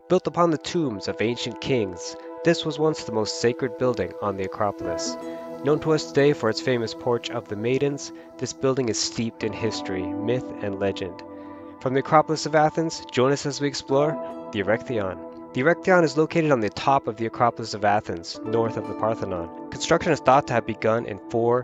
Built upon the tombs of ancient kings, this was once the most sacred building on the Acropolis. Known to us today for its famous Porch of the Maidens, this building is steeped in history, myth, and legend. From the Acropolis of Athens, join us as we explore the Erechtheion. The Erechtheion is located on the top of the Acropolis of Athens, north of the Parthenon. Construction is thought to have begun in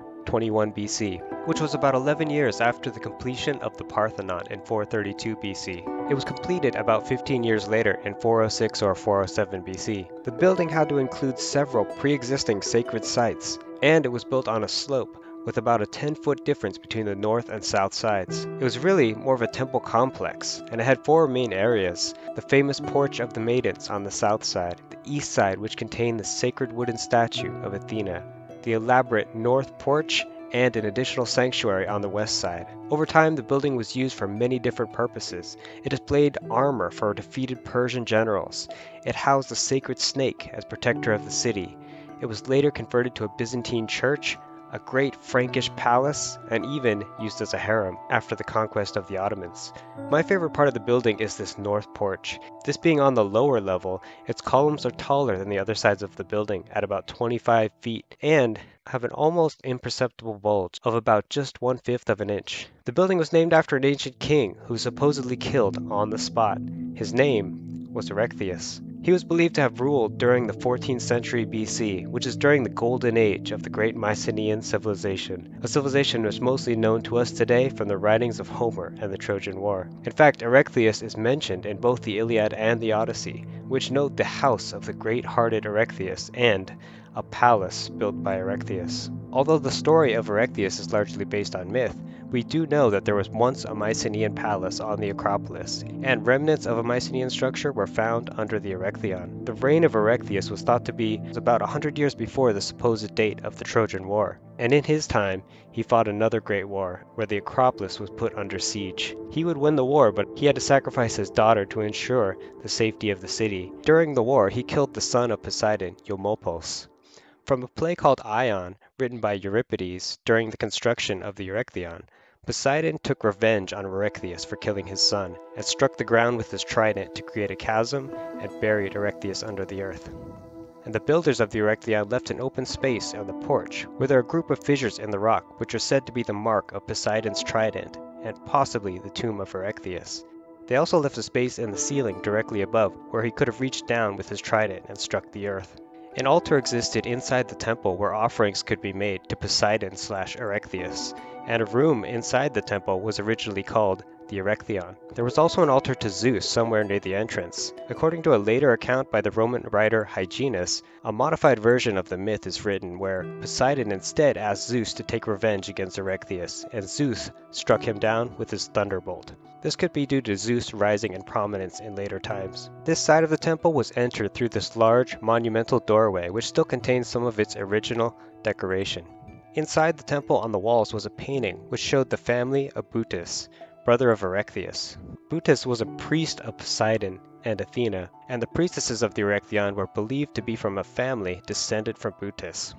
421 BC, which was about 11 years after the completion of the Parthenon in 432 BC. It was completed about 15 years later in 406 or 407 BC. The building had to include several pre-existing sacred sites, and it was built on a slope with about a 10-foot difference between the north and south sides. It was really more of a temple complex, and it had four main areas: the famous Porch of the Maidens on the south side, the east side which contained the sacred wooden statue of Athena, the elaborate north porch, and an additional sanctuary on the west side. Over time, the building was used for many different purposes. It displayed armor for defeated Persian generals. It housed the sacred snake as protector of the city. It was later converted to a Byzantine church, a great Frankish palace, and even used as a harem after the conquest of the Ottomans. My favorite part of the building is this north porch. This being on the lower level, its columns are taller than the other sides of the building at about 25 feet and have an almost imperceptible bulge of about just 1/5 of an inch. The building was named after an ancient king who was supposedly killed on the spot. His name was Erechtheus. He was believed to have ruled during the 14th century BC, which is during the golden age of the great Mycenaean civilization, a civilization which is mostly known to us today from the writings of Homer and the Trojan War. In fact, Erechtheus is mentioned in both the Iliad and the Odyssey, which note the house of the great-hearted Erechtheus and a palace built by Erechtheus. Although the story of Erechtheus is largely based on myth, we do know that there was once a Mycenaean palace on the Acropolis, and remnants of a Mycenaean structure were found under the Erechtheion. The reign of Erechtheus was thought to be about 100 years before the supposed date of the Trojan War, and in his time, he fought another great war, where the Acropolis was put under siege. He would win the war, but he had to sacrifice his daughter to ensure the safety of the city. During the war, he killed the son of Poseidon, Eumolpus. From a play called Ion, written by Euripides during the construction of the Erechtheion, Poseidon took revenge on Erechtheus for killing his son, and struck the ground with his trident to create a chasm and buried Erechtheus under the earth. And the builders of the Erechtheion left an open space on the porch, where there are a group of fissures in the rock which are said to be the mark of Poseidon's trident, and possibly the tomb of Erechtheus. They also left a space in the ceiling directly above, where he could have reached down with his trident and struck the earth. An altar existed inside the temple where offerings could be made to Poseidon/Erechtheus, and a room inside the temple was originally called the Erechtheion. There was also an altar to Zeus somewhere near the entrance. According to a later account by the Roman writer Hyginus, a modified version of the myth is written where Poseidon instead asked Zeus to take revenge against Erechtheus, and Zeus struck him down with his thunderbolt. This could be due to Zeus rising in prominence in later times. This side of the temple was entered through this large, monumental doorway which still contains some of its original decoration. Inside the temple on the walls was a painting which showed the family of Butes, brother of Erechtheus. Butes was a priest of Poseidon and Athena, and the priestesses of the Erechtheion were believed to be from a family descended from Butes.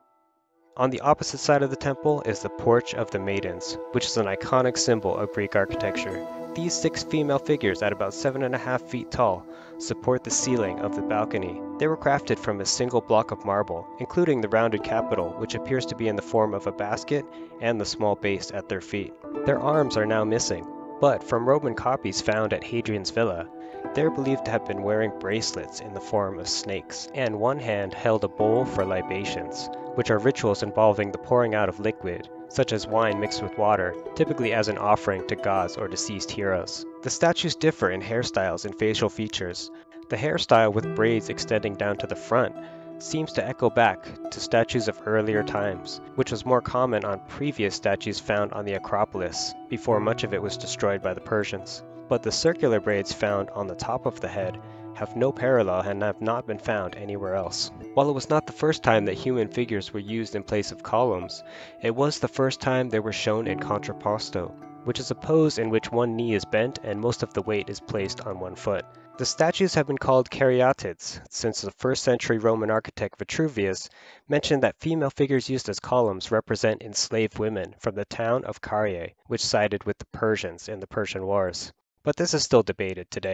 On the opposite side of the temple is the Porch of the Maidens, which is an iconic symbol of Greek architecture. These 6 female figures at about 7.5 feet tall support the ceiling of the balcony. They were crafted from a single block of marble, including the rounded capital, which appears to be in the form of a basket, and the small base at their feet. Their arms are now missing, but from Roman copies found at Hadrian's Villa, they are believed to have been wearing bracelets in the form of snakes, and one hand held a bowl for libations, which are rituals involving the pouring out of liquid, such as wine mixed with water, typically as an offering to gods or deceased heroes. The statues differ in hairstyles and facial features. The hairstyle with braids extending down to the front seems to echo back to statues of earlier times, which was more common on previous statues found on the Acropolis, before much of it was destroyed by the Persians. But the circular braids found on the top of the head have no parallel and have not been found anywhere else. While it was not the first time that human figures were used in place of columns, it was the first time they were shown in contrapposto, which is a pose in which one knee is bent and most of the weight is placed on one foot. The statues have been called caryatids since the 1st century Roman architect Vitruvius mentioned that female figures used as columns represent enslaved women from the town of Caria, which sided with the Persians in the Persian Wars. But this is still debated today.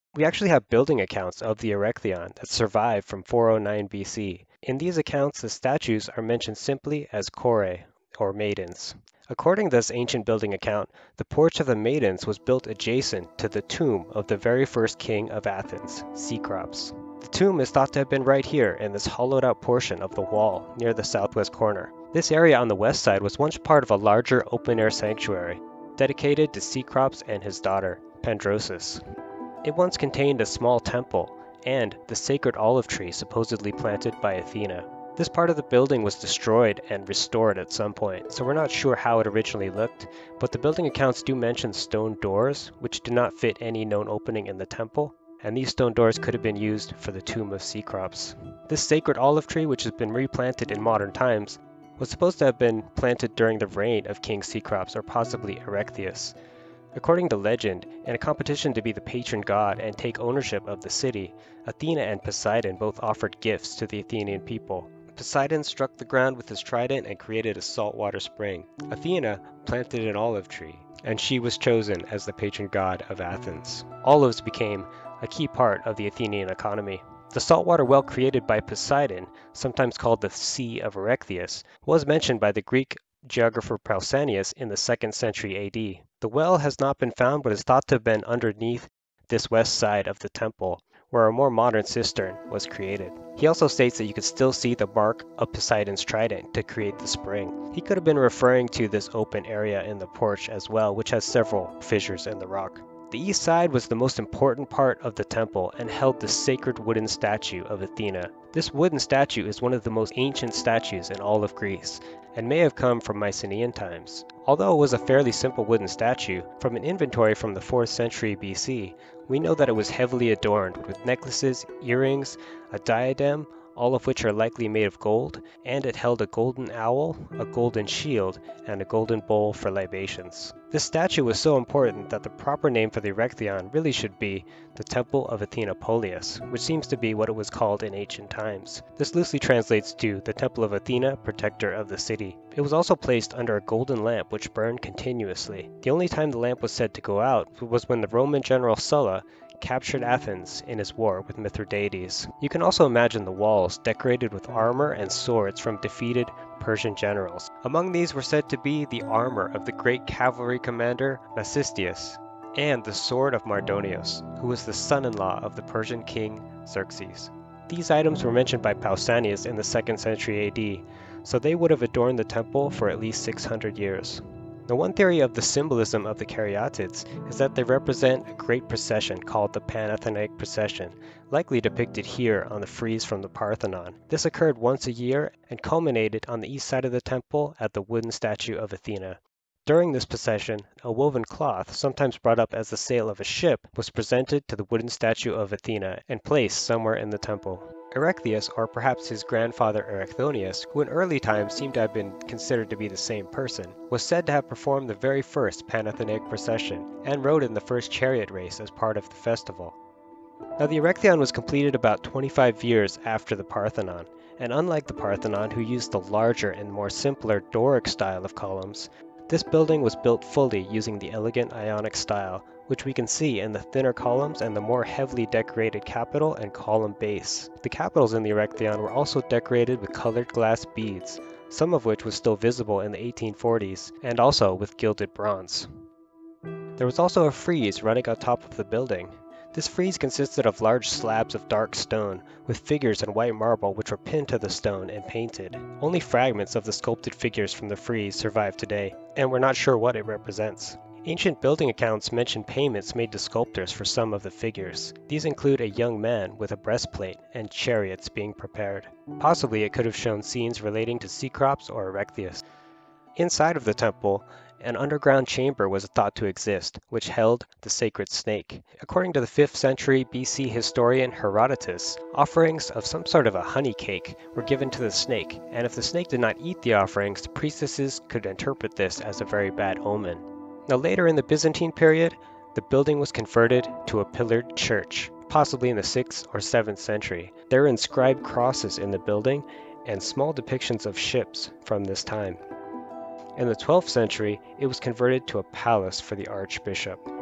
We actually have building accounts of the Erechtheion that survive from 409 BC. In these accounts, the statues are mentioned simply as Kore, or maidens. According to this ancient building account, the Porch of the Maidens was built adjacent to the tomb of the very first king of Athens, Cecrops. The tomb is thought to have been right here in this hollowed out portion of the wall near the southwest corner. This area on the west side was once part of a larger open-air sanctuary dedicated to Cecrops and his daughter, Pandrosus. It once contained a small temple and the sacred olive tree supposedly planted by Athena. This part of the building was destroyed and restored at some point, so we're not sure how it originally looked, but the building accounts do mention stone doors, which do not fit any known opening in the temple, and these stone doors could have been used for the tomb of Cecrops. This sacred olive tree, which has been replanted in modern times, was supposed to have been planted during the reign of King Cecrops or possibly Erechtheus. According to legend, in a competition to be the patron god and take ownership of the city, Athena and Poseidon both offered gifts to the Athenian people. Poseidon struck the ground with his trident and created a saltwater spring. Athena planted an olive tree, and she was chosen as the patron god of Athens. Olives became a key part of the Athenian economy. The saltwater well created by Poseidon, sometimes called the Sea of Erechtheus, was mentioned by the Greek geographer Pausanias in the 2nd century AD. The well has not been found but is thought to have been underneath this west side of the temple, where a more modern cistern was created. He also states that you could still see the mark of Poseidon's trident to create the spring. He could have been referring to this open area in the porch as well, which has several fissures in the rock. The east side was the most important part of the temple and held the sacred wooden statue of Athena. This wooden statue is one of the most ancient statues in all of Greece, and may have come from Mycenaean times. Although it was a fairly simple wooden statue, from an inventory from the 4th century BC, we know that it was heavily adorned with necklaces, earrings, a diadem, all of which are likely made of gold, and it held a golden owl, a golden shield, and a golden bowl for libations. This statue was so important that the proper name for the Erechtheion really should be the Temple of Athena Polias, which seems to be what it was called in ancient times. This loosely translates to the Temple of Athena, protector of the city. It was also placed under a golden lamp which burned continuously. The only time the lamp was said to go out was when the Roman general Sulla captured Athens in his war with Mithridates. You can also imagine the walls decorated with armor and swords from defeated Persian generals. Among these were said to be the armor of the great cavalry commander Mecisteus and the sword of Mardonios, who was the son-in-law of the Persian king Xerxes. These items were mentioned by Pausanias in the 2nd century AD, so they would have adorned the temple for at least 600 years. Now, one theory of the symbolism of the Caryatids is that they represent a great procession called the Panathenaic Procession, likely depicted here on the frieze from the Parthenon. This occurred once a year and culminated on the east side of the temple at the wooden statue of Athena. During this procession, a woven cloth, sometimes brought up as the sail of a ship, was presented to the wooden statue of Athena and placed somewhere in the temple. Erechtheus, or perhaps his grandfather Erechthonius, who in early times seemed to have been considered to be the same person, was said to have performed the very first Panathenaic procession and rode in the first chariot race as part of the festival. Now, the Erechtheion was completed about 25 years after the Parthenon, and unlike the Parthenon, who used the larger and more simpler Doric style of columns, this building was built fully using the elegant Ionic style, which we can see in the thinner columns and the more heavily decorated capital and column base. The capitals in the Erechtheion were also decorated with colored glass beads, some of which was still visible in the 1840s, and also with gilded bronze. There was also a frieze running on top of the building. This frieze consisted of large slabs of dark stone with figures in white marble which were pinned to the stone and painted. Only fragments of the sculpted figures from the frieze survive today, and we're not sure what it represents. Ancient building accounts mention payments made to sculptors for some of the figures. These include a young man with a breastplate and chariots being prepared. Possibly it could have shown scenes relating to Cecrops or Erechtheus. Inside of the temple, an underground chamber was thought to exist, which held the sacred snake. According to the 5th century BC historian Herodotus, offerings of some sort of a honey cake were given to the snake, and if the snake did not eat the offerings, the priestesses could interpret this as a very bad omen. Now, later in the Byzantine period, the building was converted to a pillared church, possibly in the 6th or 7th century. There are inscribed crosses in the building and small depictions of ships from this time. In the 12th century, it was converted to a palace for the archbishop. The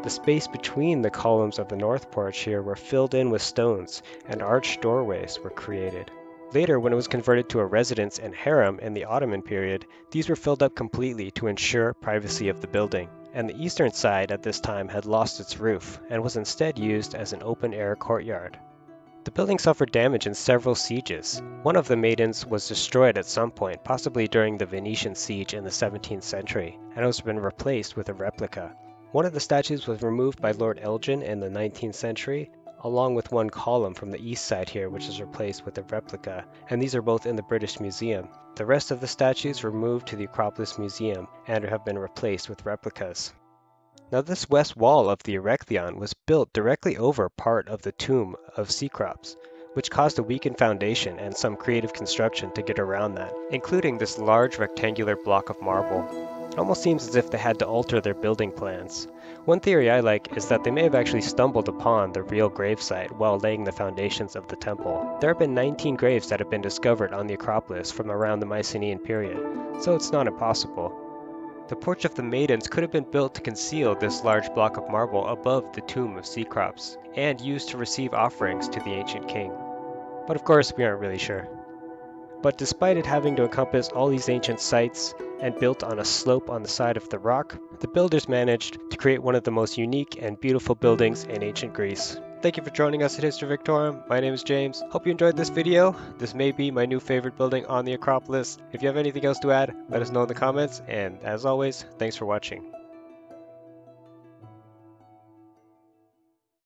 The space between the columns of the north porch here were filled in with stones, and arched doorways were created. Later, when it was converted to a residence and harem in the Ottoman period, these were filled up completely to ensure privacy of the building, and the eastern side at this time had lost its roof and was instead used as an open-air courtyard. The building suffered damage in several sieges. One of the maidens was destroyed at some point, possibly during the Venetian siege in the 17th century, and has been replaced with a replica. One of the statues was removed by Lord Elgin in the 19th century, along with one column from the east side here, which is replaced with a replica, and these are both in the British Museum. The rest of the statues were moved to the Acropolis Museum and have been replaced with replicas. Now this west wall of the Erechtheion was built directly over part of the tomb of Cecrops, which caused a weakened foundation and some creative construction to get around that, including this large rectangular block of marble. It almost seems as if they had to alter their building plans. One theory I like is that they may have actually stumbled upon the real gravesite while laying the foundations of the temple. There have been 19 graves that have been discovered on the Acropolis from around the Mycenaean period, so it's not impossible. The Porch of the Maidens could have been built to conceal this large block of marble above the tomb of Cecrops, and used to receive offerings to the ancient king. But of course, we aren't really sure. But despite it having to encompass all these ancient sites, and built on a slope on the side of the rock, the builders managed to create one of the most unique and beautiful buildings in ancient Greece. Thank you for joining us at History Victorum. My name is James. Hope you enjoyed this video. This may be my new favorite building on the Acropolis. If you have anything else to add, let us know in the comments, and as always, thanks for watching.